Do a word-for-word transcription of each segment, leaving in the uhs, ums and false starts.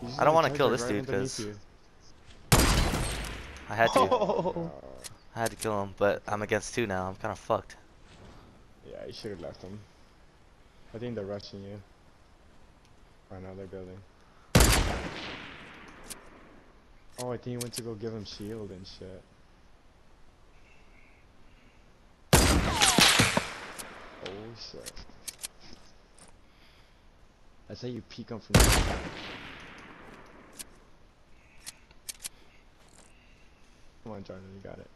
You just I don't gotta want to charge kill it this right dude underneath because you. I had to. Oh. I had to kill him, but I'm against two now. I'm kind of fucked. Yeah, you should have left him. I think they're rushing you. Right now they're building. Oh, I think he went to go give him shield and shit. Oh shit. I say you peek him from the side. Come on, Jordan, you got it.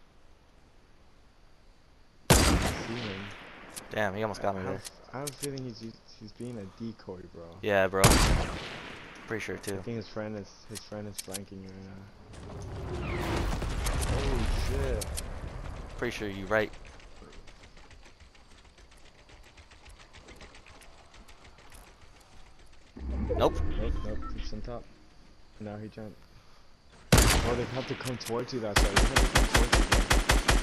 See him. Damn, he almost got me I there. have, I have a feeling he's he's being a decoy, bro. Yeah, bro. Pretty sure I too. think his friend is his friend is flanking you right now. Holy shit! Pretty sure you right. Nope. Nope, nope. He's on top. Now he jumped. Oh, they have to come towards you. That's right. They have to come towards you, bro.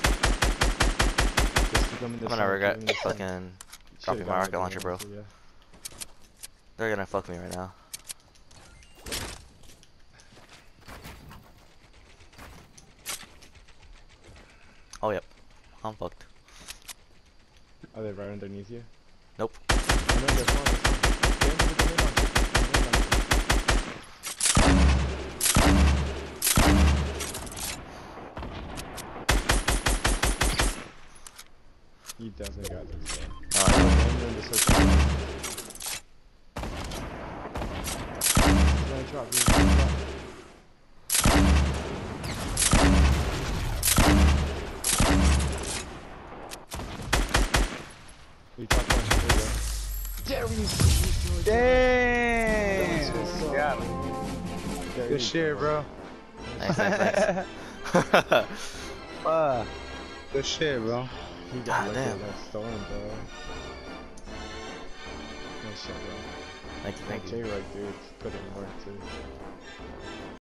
Just keep coming this I'm gonna way, regret keep coming this way. fucking Should've dropping my got rocket it, launcher, bro. honestly, yeah. They're gonna fuck me right now. Oh, yep. I'm fucked. Are they right underneath you? Nope. Oh, no, they're fine, they're fine. Get into the grenade launcher. Grenade launcher. He definitely got this, bro. Alright. Oh, in the circle. He's gonna drop, he's gonna drop. We talked about him later. There he is. Damn. Got him. Good shit, bro. Thanks, thanks, thanks. Fuck. Good shit, bro. He got God lucky damn. with that storm, bro. Nice shot, bro. Thank you, That thank you. J-Rug, dude, put in work, too.